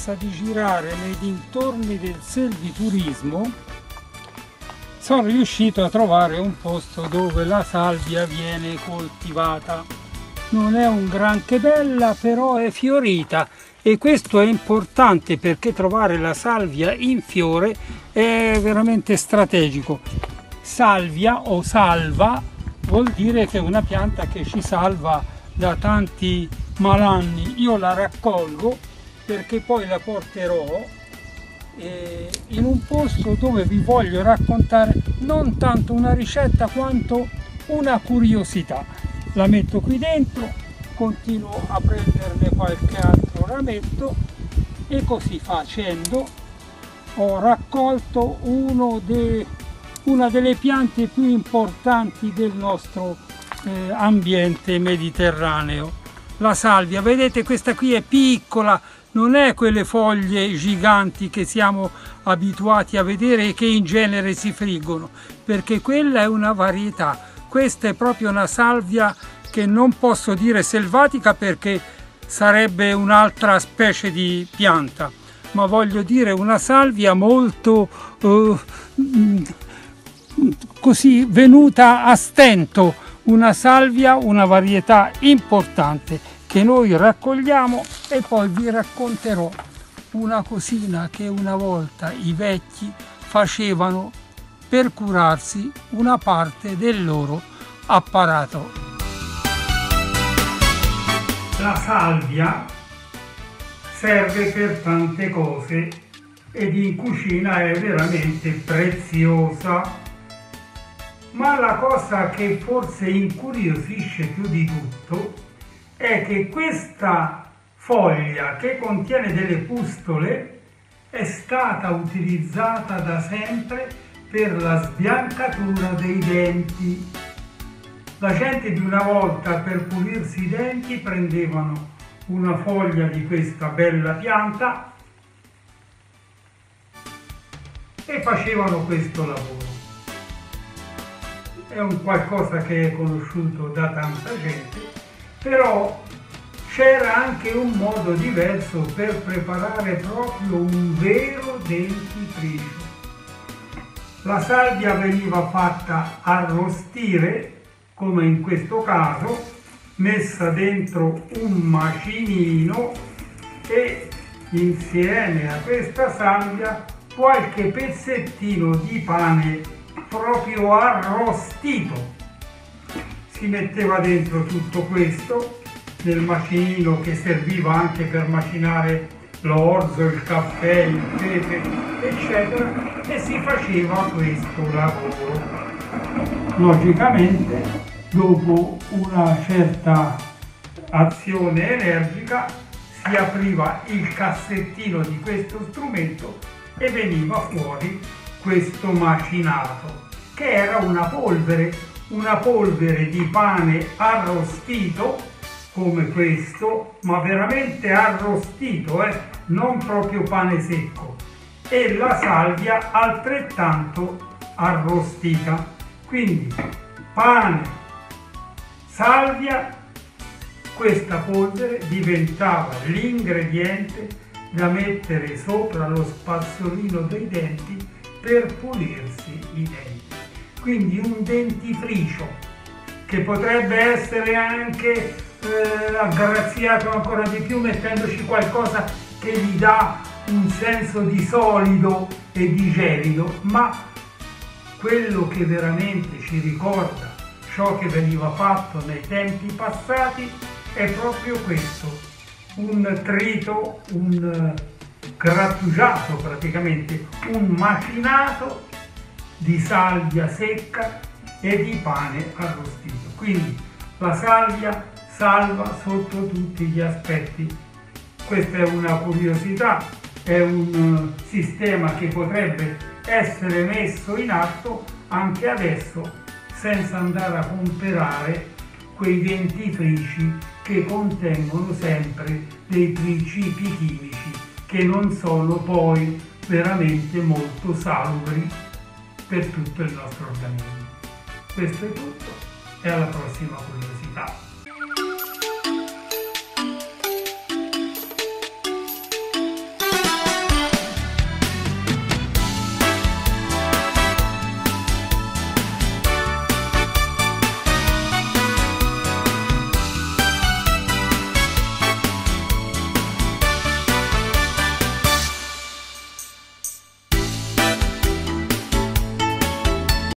coincidenza di girare nei dintorni del selviturismo sono riuscito a trovare un posto dove la salvia viene coltivata. Non è un granché bella, però è fiorita, e questo è importante perché trovare la salvia in fiore è veramente strategico. Salvia o salva vuol dire che è una pianta che ci salva da tanti malanni. Io la raccolgo perché poi la porterò in un posto dove vi voglio raccontare non tanto una ricetta quanto una curiosità. La metto qui dentro, continuo a prenderne qualche altro rametto e così facendo ho raccolto una delle piante più importanti del nostro ambiente mediterraneo, la salvia. Vedete, questa qui è piccola, non è quelle foglie giganti che siamo abituati a vedere e che in genere si friggono, perché quella è una varietà. Questa è proprio una salvia che non posso dire selvatica perché sarebbe un'altra specie di pianta, ma voglio dire una salvia molto così venuta a stento, una salvia, una varietà importante che noi raccogliamo, e poi vi racconterò una cosina che una volta i vecchi facevano per curarsi una parte del loro apparato. La salvia serve per tante cose ed in cucina è veramente preziosa, ma la cosa che forse incuriosisce più di tutto è che questa foglia, che contiene delle pustole, è stata utilizzata da sempre per la sbiancatura dei denti. La gente di una volta, per pulirsi i denti, prendevano una foglia di questa bella pianta e facevano questo lavoro. È un qualcosa che è conosciuto da tanta gente, però c'era anche un modo diverso per preparare proprio un vero dentifricio. La salvia veniva fatta arrostire, come in questo caso, messa dentro un macinino e insieme a questa salvia qualche pezzettino di pane proprio arrostito. Si metteva dentro tutto questo nel macinino, che serviva anche per macinare l'orzo, il caffè, il pepe, eccetera, e si faceva questo lavoro. Logicamente, dopo una certa azione energica, si apriva il cassettino di questo strumento e veniva fuori questo macinato, che era una polvere di pane arrostito, come questo, ma veramente arrostito, non proprio pane secco, e la salvia altrettanto arrostita. Quindi pane, salvia, questa polvere diventava l'ingrediente da mettere sopra lo spazzolino dei denti per pulirsi i denti. Quindi un dentifricio che potrebbe essere anche aggraziato ancora di più mettendoci qualcosa che gli dà un senso di solido e di gelido, ma quello che veramente ci ricorda ciò che veniva fatto nei tempi passati è proprio questo: un trito, un grattugiato, praticamente un macinato di salvia secca e di pane arrostito. Quindi la salvia salva sotto tutti gli aspetti. Questa è una curiosità, è un sistema che potrebbe essere messo in atto anche adesso, senza andare a comprare quei dentifrici che contengono sempre dei principi chimici che non sono poi veramente molto salubri per tutto il nostro organismo. Questo è tutto e alla prossima curiosità.